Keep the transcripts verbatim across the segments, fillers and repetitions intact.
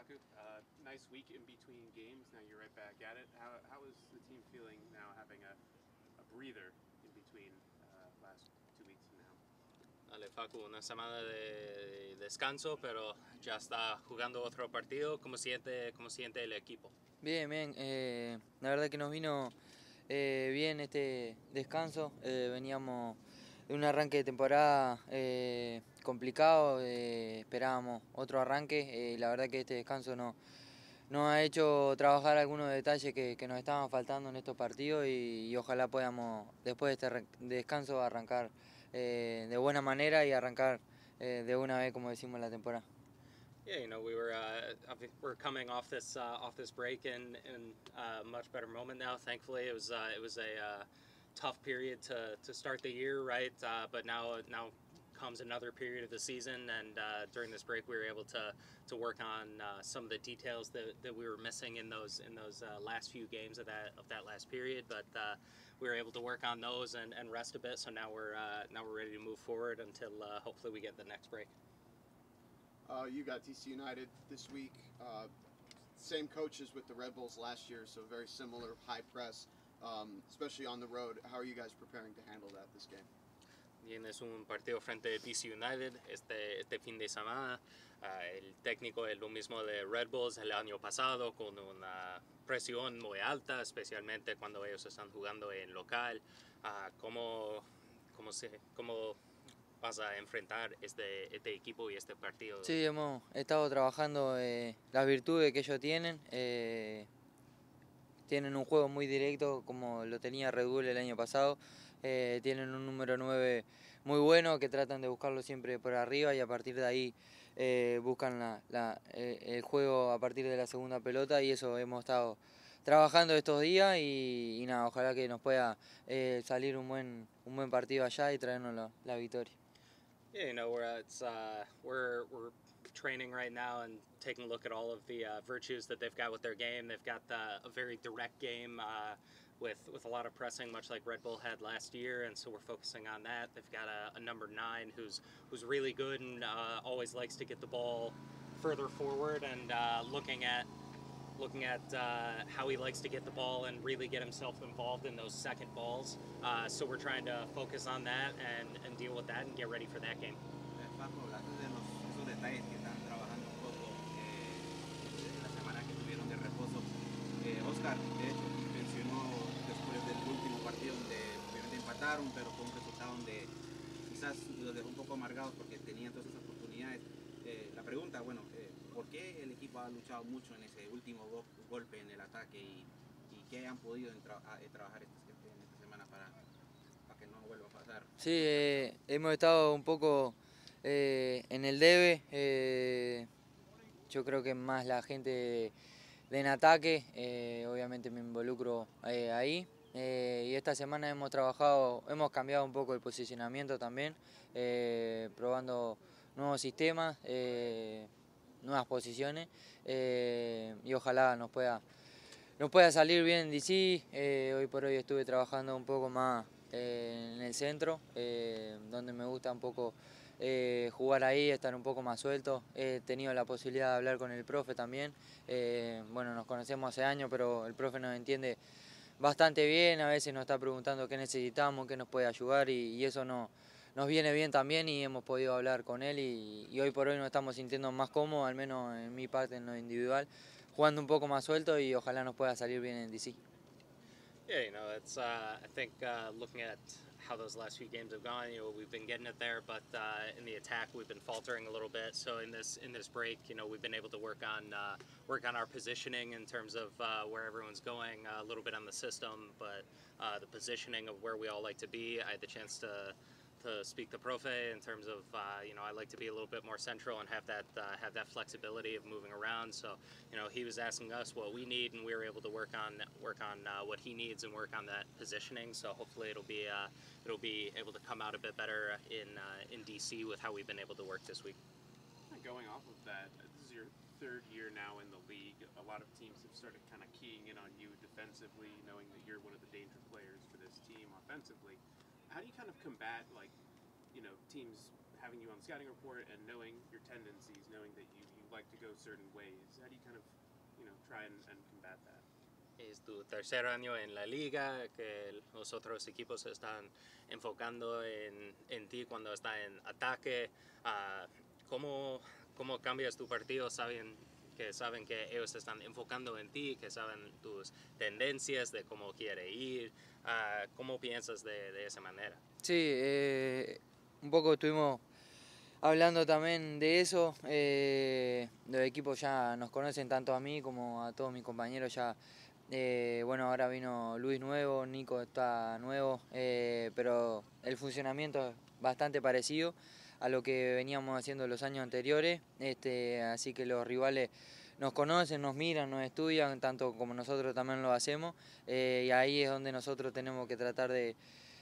Uh, nice week in between games. Now you're right back at it. How, how is the team feeling now, having a, a breather in between uh, last two weeks and now? Dale, Facu, una semana de descanso, pero ya está jugando otro partido. ¿Cómo siente, cómo siente el equipo? Bien, bien. Eh, la verdad que nos vino eh, bien este descanso. Eh, veníamos de un arranque de temporada eh, complicado. Eh, esperábamos otro arranque. Eh, la verdad que este descanso no, nos ha hecho trabajar algunos detalles que, que nos estaban faltando en estos partidos y, y ojalá podamos después de este descanso arrancar eh, de buena manera y arrancar eh, de una vez, como decimos, la temporada. Yeah, you know, we were uh, we're coming off this uh, off this break in in a much better moment now. Thankfully, it was uh, it was a uh, tough period to, to start the year, right? Uh, but now now comes another period of the season, and uh, during this break, we were able to to work on uh, some of the details that, that we were missing in those in those uh, last few games of that of that last period. But uh, we were able to work on those and, and rest a bit. So now we're uh, now we're ready to move forward until uh, hopefully we get the next break. Uh, you got D C United this week. Uh, same coaches with the Red Bulls last year, so very similar, high press, um, especially on the road. How are you guys preparing to handle that this game? Bien, es un partido frente a D C United este, este fin de semana. Uh, el técnico es lo mismo de Red Bulls el año pasado, con una presión muy alta, especialmente cuando ellos están jugando en local. Uh, ¿cómo, cómo, se, ¿Cómo vas a enfrentar este, este equipo y este partido? Sí, hemos estado trabajando eh, las virtudes que ellos tienen. Eh, tienen un juego muy directo como lo tenía Red Bull el año pasado. Eh, tienen un número nueve muy bueno que tratan de buscarlo siempre por arriba y a partir de ahí eh, buscan la, la, eh, el juego a partir de la segunda pelota y eso hemos estado trabajando estos días y, y nada, ojalá que nos pueda eh, salir un buen, un buen partido allá y traernos la, la victoria. Yeah, you know, we're it's uh, we're we're training right now and taking a look at all of the uh, virtues that they've got with their game. They've got uh, a very direct game uh, with with a lot of pressing, much like Red Bull had last year, and so we're focusing on that. They've got a, a number nine who's who's really good and uh, always likes to get the ball further forward and uh, looking at looking at uh, how he likes to get the ball and really get himself involved in those second balls. Uh, so we're trying to focus on that and, and deal with that and get ready for that game. Paco, hablaste de los, esos detalles que están trabajando un poco eh, en la semana que tuvieron de reposo. Eh, Oscar, de hecho, mencionó después del último partido donde obviamente empataron, pero fue un resultado donde quizás los dejó un poco amargados porque tenían todas esas oportunidades. Eh, la pregunta, bueno, eh, ¿por qué el equipo ha luchado mucho en ese último go golpe en el ataque y, y qué han podido tra a, trabajar esta, en esta semana para, para que no vuelva a pasar? Sí, eh, hemos estado un poco eh, en el debe. Eh, yo creo que más la gente de, de en ataque, eh, obviamente me involucro eh, ahí. Eh, y esta semana hemos trabajado, hemos cambiado un poco el posicionamiento también, eh, probando nuevos sistemas, eh, nuevas posiciones eh, y ojalá nos pueda, nos pueda salir bien D C. Eh, hoy por hoy estuve trabajando un poco más eh, en el centro, eh, donde me gusta un poco eh, jugar ahí, estar un poco más suelto. He tenido la posibilidad de hablar con el profe también. Eh, bueno, nos conocemos hace años, pero el profe nos entiende bastante bien, a veces nos está preguntando qué necesitamos, qué nos puede ayudar y, y eso no, nos viene bien también y hemos podido hablar con él y, y hoy por hoy nos estamos sintiendo más cómodos, al menos en mi parte, en lo individual, jugando un poco más suelto y ojalá nos pueda salir bien en D C. Yeah, you know, it's uh, I think uh, looking at how those last few games have gone, you know, we've been getting it there, but uh, in the attack we've been faltering a little bit. So in this in this break, you know, we've been able to work on uh, work on our positioning in terms of uh, where everyone's going, uh, a little bit on the system, but uh, the positioning of where we all like to be. I had the chance to. to speak to Profe in terms of uh, you know, I like to be a little bit more central and have that uh, have that flexibility of moving around. So you know, he was asking us what we need, and we were able to work on work on uh, what he needs and work on that positioning. So hopefully it'll be uh, it'll be able to come out a bit better in uh, in D C with how we've been able to work this week. Going off of that, this is your third year now in the league. A lot of teams have started kind of keying in on you defensively, knowing that you're one of the danger players for this team offensively. How do you kind of combat, like, you know, teams having you on the scouting report and knowing your tendencies, knowing that you, you like to go certain ways. How do you kind of, you know, try and, and combat that? Es tu tercer año en la liga, que los otros equipos se están enfocando en, en ti cuando está en ataque. Ah, ¿cómo, ¿Cómo cambias tu partido? Saben que saben que ellos se están enfocando en ti, que saben tus tendencias de cómo quiere ir. Ah, ¿Cómo piensas de, de esa manera? Sí, eh, un poco estuvimos hablando también de eso. Eh, los equipos ya nos conocen tanto a mí como a todos mis compañeros ya. Eh, bueno, ahora vino Luis nuevo, Nico está nuevo, eh, pero el funcionamiento es bastante parecido a lo que veníamos haciendo los años anteriores, este, así que los rivales nos conocen, nos miran, nos estudian, tanto como nosotros también lo hacemos, eh, y ahí es donde nosotros tenemos que tratar de,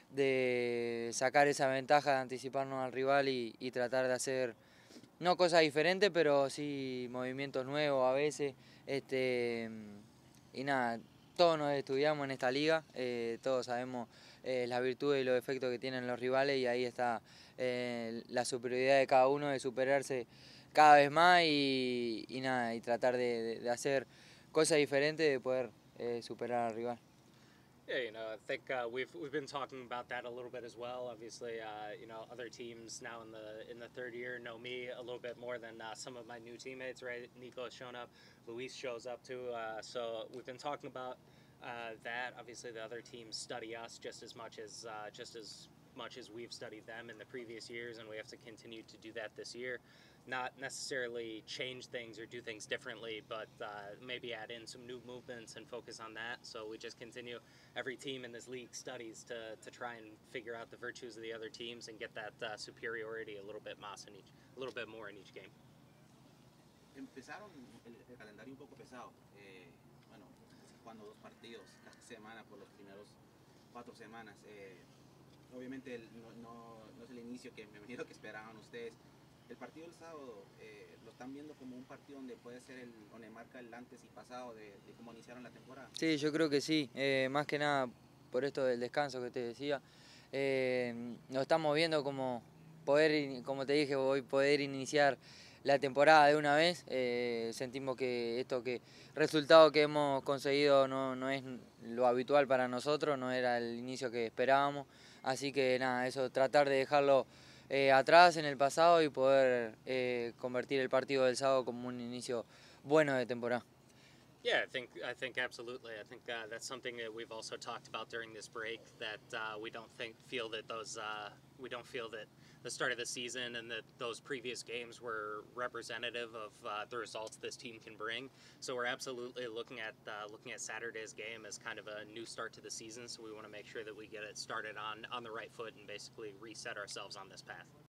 de sacar esa ventaja, de anticiparnos al rival y, y tratar de hacer, no cosas diferentes, pero sí movimientos nuevos a veces, este... Y nada, todos nos estudiamos en esta liga, eh, todos sabemos eh, las virtudes y los defectos que tienen los rivales y ahí está eh, la superioridad de cada uno de superarse cada vez más y, y nada, y tratar de, de, de hacer cosas diferentes, de poder eh, superar al rival. Yeah, you know, I think uh, we've we've been talking about that a little bit as well. Obviously, uh, you know, other teams now in the in the third year know me a little bit more than uh, some of my new teammates. Right, Nico has shown up, Luis shows up too. Uh, so we've been talking about uh, that. Obviously, the other teams study us just as much as uh, just as much as we've studied them in the previous years, and we have to continue to do that this year. Not necessarily change things or do things differently, but uh, maybe add in some new movements and focus on that. So we just continue. Every team in this league studies to, to try and figure out the virtues of the other teams and get that uh, superiority a little bit más in each, a little bit more in each game. Empezaron el, el calendario un poco pesado. Eh, bueno, jugando dos partidos cada semana por los primeros cuatro semanas. Eh, obviamente el, no, no, no es el inicio que me imagino que esperaban ustedes. El partido del sábado eh, lo están viendo como un partido donde puede ser el, donde marca el antes y pasado de, de cómo iniciaron la temporada. Sí, yo creo que sí, eh, más que nada por esto del descanso que te decía, eh, nos estamos viendo como poder, como te dije, hoy poder iniciar la temporada de una vez. Eh, sentimos que esto que resultado que hemos conseguido no, no es lo habitual para nosotros, no era el inicio que esperábamos, así que nada, eso tratar de dejarlo Eh, atrás en el pasado y poder eh, convertir el partido del sábado como un inicio bueno de temporada. Yeah, I think I think absolutely. I think uh, that's something that we've also talked about during this break. That uh, we don't think feel that those uh, we don't feel that the start of the season and that those previous games were representative of uh, the results this team can bring. So we're absolutely looking at uh, looking at Saturday's game as kind of a new start to the season. So we want to make sure that we get it started on on the right foot and basically reset ourselves on this path.